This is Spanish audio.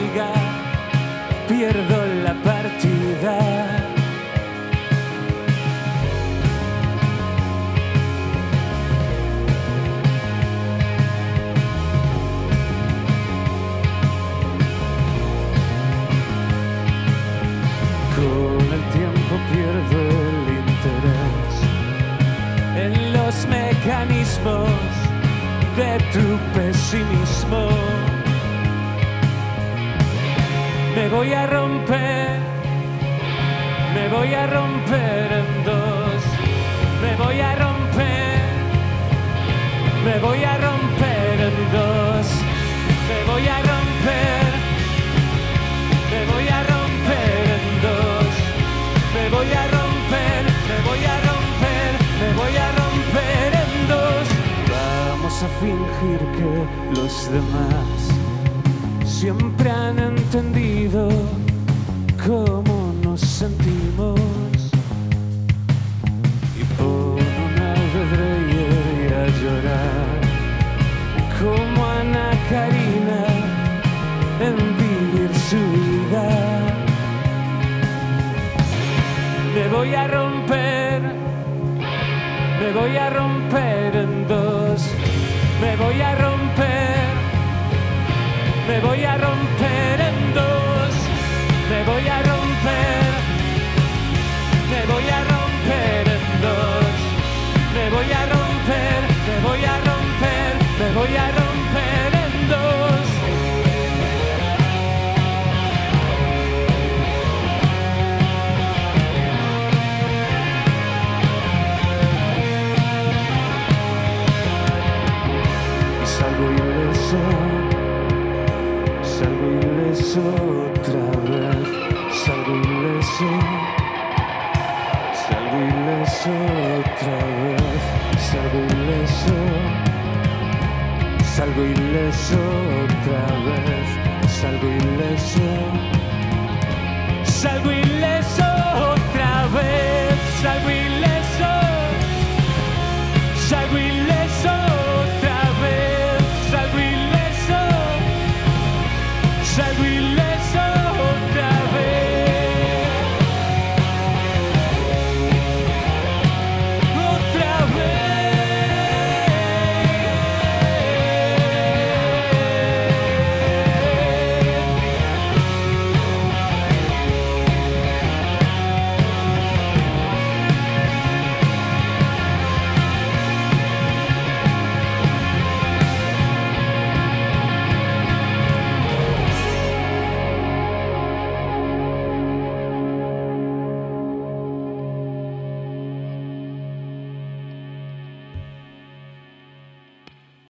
siga, pierdo la partida. Con el tiempo pierdo el interés en los mecanismos de tu pesimismo. Me voy a romper en dos. Me voy a romper en dos. Me voy a romper en dos. Me voy a romper en dos. Vamos a fingir que los demás siempre han entendido cómo nos sentimos. Y pon una vedreyer y a llorar como Ana Karina en vivir su vida. Me voy a romper en dos. Me voy a romper en dos. Me voy a romper en dos. Me voy a romper en dos. Y salgo ileso otra vez. Salgo ileso otra vez. Salgo ileso otra vez. Salgo ileso.